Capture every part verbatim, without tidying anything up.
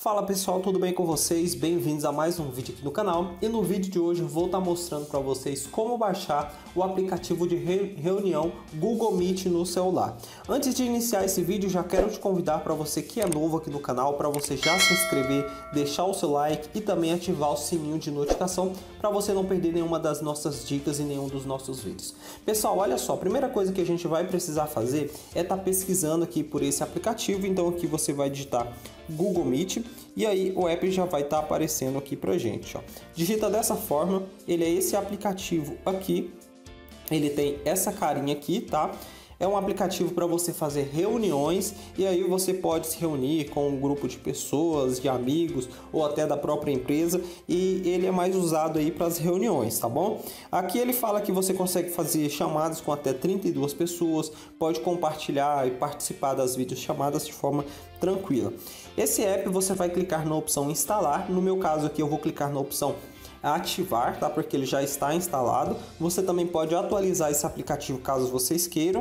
Fala pessoal, tudo bem com vocês? Bem-vindos a mais um vídeo aqui no canal. E no vídeo de hoje eu vou estar mostrando para vocês como baixar o aplicativo de reunião Google Meet no celular. Antes de iniciar esse vídeo, já quero te convidar para você que é novo aqui no canal, para você já se inscrever, deixar o seu like e também ativar o sininho de notificação para você não perder nenhuma das nossas dicas e nenhum dos nossos vídeos. Pessoal, olha só, a primeira coisa que a gente vai precisar fazer é estar pesquisando aqui por esse aplicativo. Então aqui você vai digitar Google Meet e aí o app já vai estar aparecendo aqui pra gente, ó. Digita dessa forma, ele é esse aplicativo aqui, ele tem essa carinha aqui, tá? É um aplicativo para você fazer reuniões e aí você pode se reunir com um grupo de pessoas, de amigos ou até da própria empresa, e ele é mais usado aí para as reuniões, tá bom? Aqui ele fala que você consegue fazer chamadas com até trinta e duas pessoas, pode compartilhar e participar das videochamadas de forma tranquila. Esse app você vai clicar na opção instalar, no meu caso aqui eu vou clicar na opção ativar, tá? Porque ele já está instalado. Você também pode atualizar esse aplicativo caso vocês queiram.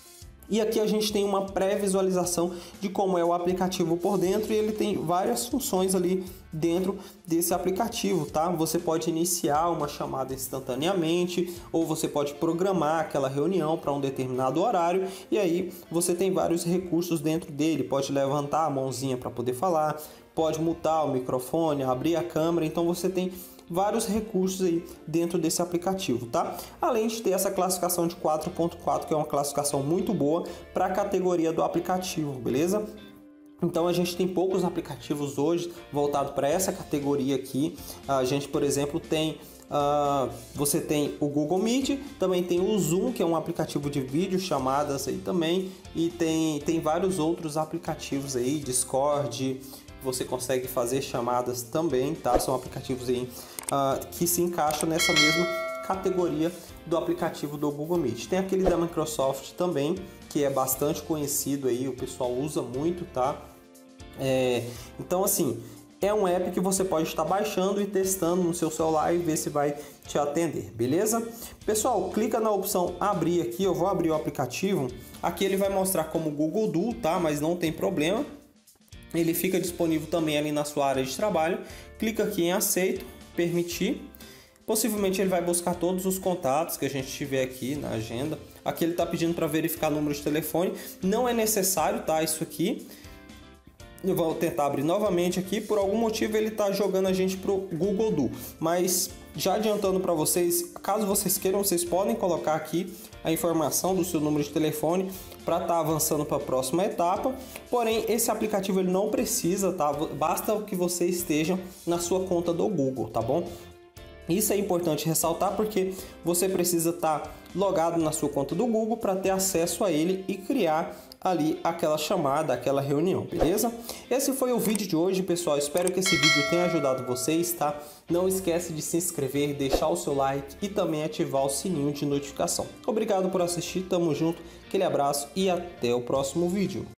E aqui a gente tem uma pré-visualização de como é o aplicativo por dentro, e ele tem várias funções ali dentro desse aplicativo, tá? Você pode iniciar uma chamada instantaneamente, ou você pode programar aquela reunião para um determinado horário, e aí você tem vários recursos dentro dele. Pode levantar a mãozinha para poder falar, pode mutar o microfone, abrir a câmera. Então você tem vários recursos aí dentro desse aplicativo, tá? Além de ter essa classificação de quatro ponto quatro, que é uma classificação muito boa para a categoria do aplicativo, beleza? Então a gente tem poucos aplicativos hoje voltados para essa categoria aqui. A gente, por exemplo, tem uh, você tem o Google Meet, também tem o Zoom, que é um aplicativo de vídeo chamadas aí também, e tem tem vários outros aplicativos aí, Discord. Você consegue fazer chamadas também, tá? São aplicativos aí uh, que se encaixam nessa mesma categoria do aplicativo do Google Meet. Tem aquele da Microsoft também, que é bastante conhecido aí, o pessoal usa muito, tá? É, então assim, é um app que você pode estar baixando e testando no seu celular e ver se vai te atender, beleza? Pessoal, clica na opção abrir aqui, eu vou abrir o aplicativo. Aqui ele vai mostrar como Google Duo, tá? Mas não tem problema. Ele fica disponível também ali na sua área de trabalho. Clica aqui em aceito, permitir. Possivelmente ele vai buscar todos os contatos que a gente tiver aqui na agenda. Aqui ele está pedindo para verificar número de telefone. Não é necessário, tá? Isso aqui. Eu vou tentar abrir novamente aqui. Por algum motivo ele está jogando a gente para o Google Duo. Mas já adiantando para vocês, caso vocês queiram, vocês podem colocar aqui a informação do seu número de telefone para estar tá avançando para a próxima etapa. Porém, esse aplicativo ele não precisa, tá? Basta que você esteja na sua conta do Google, tá bom? Isso é importante ressaltar porque você precisa estar tá logado na sua conta do Google para ter acesso a ele e criar ali aquela chamada, aquela reunião, beleza? Esse foi o vídeo de hoje, pessoal. Espero que esse vídeo tenha ajudado vocês, tá? Não esquece de se inscrever, deixar o seu like e também ativar o sininho de notificação. Obrigado por assistir, tamo junto, aquele abraço e até o próximo vídeo.